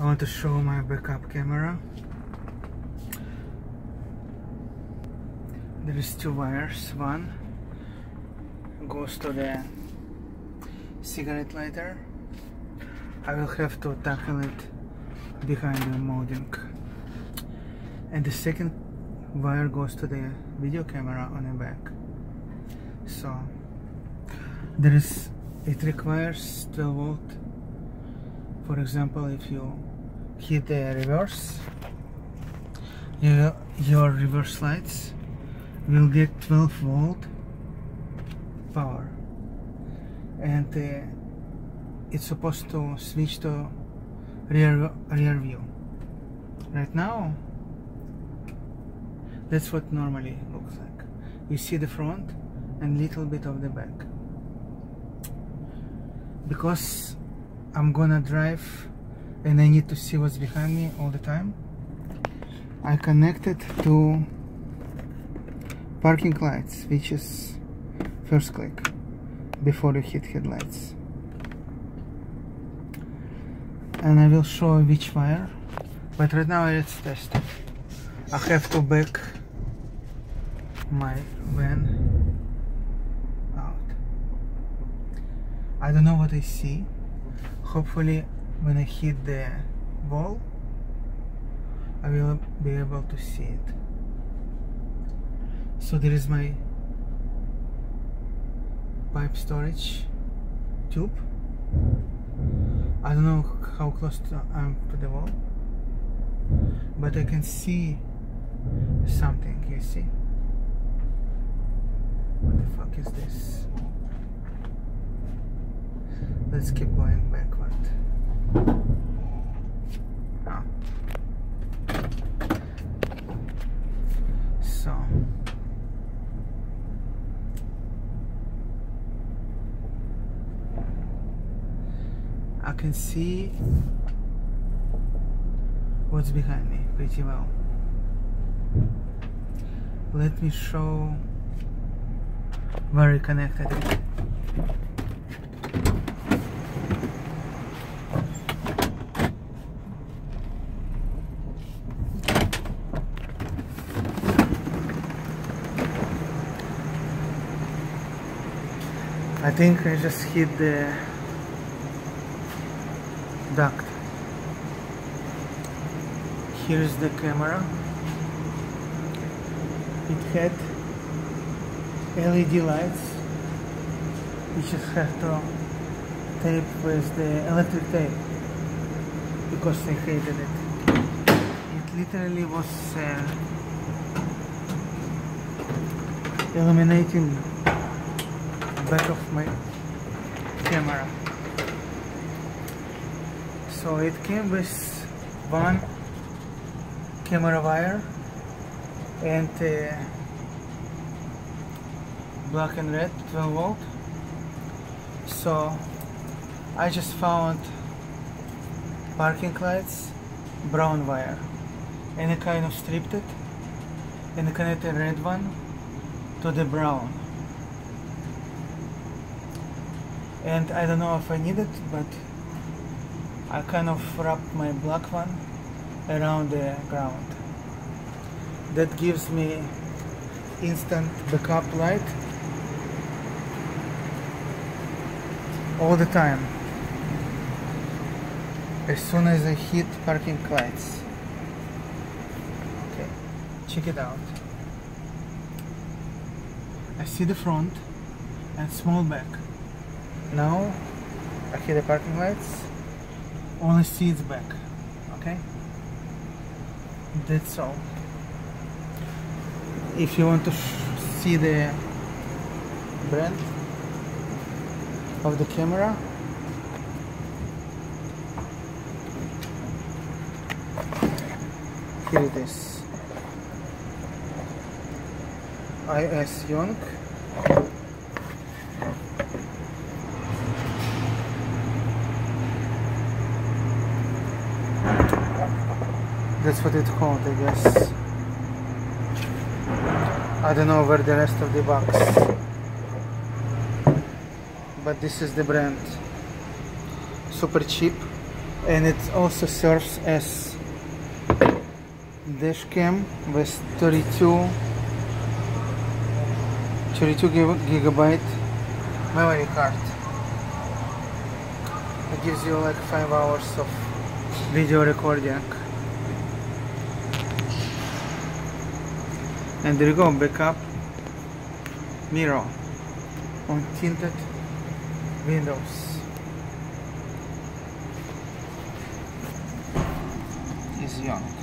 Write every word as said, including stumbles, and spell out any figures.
I want to show my backup camera. There is two wires. One goes to the cigarette lighter. I will have to tackle it behind the molding. And the second wire goes to the video camera on the back. So there is, it requires twelve volt. For example, if you hit the reverse, you, your reverse lights will get twelve volt power, and uh, it's supposed to switch to rear rear view. Right now, that's what normally looks like. You see the front and little bit of the back. Because I'm gonna drive and I need to see what's behind me all the time, I connected to parking lights, which is first click before you hit headlights. And I will show which wire, but right now let's test it. I have to back my van out. I don't know what I see. Hopefully when I hit the wall I will be able to see it. So there is my pipe storage tube. I don't know how close to, I am to the wall, but I can see something. You see? What the fuck is this? Let's keep going backward. Oh. So I can see what's behind me pretty well. Let me show where I connected it. I think I just hit the duct. Here's the camera. It had L E D lights, which just have to tape with the electric tape because I hated it. It literally was uh, illuminating back of my camera. So it came with one camera wire and uh, black and red twelve volt. So I just found parking lights, brown wire, and I kind of stripped it and I connected the red one to the brown. And I don't know if I need it, but I kind of wrapped my black one around the ground. That gives me instant backup light all the time as soon as I hit parking lights. Okay, check it out. I see the front and small back. Now I hit the parking lights, only see its back. Okay, that's all. If you want to see the brand of the camera, here it is. I S Young. That's what it's called, I guess. I don't know where the rest of the box, but this is the brand. Super cheap, and it also serves as dash cam with thirty-two gigabyte memory card. It gives you like five hours of video recording. And there you go, backup mirror on tinted windows. Is young.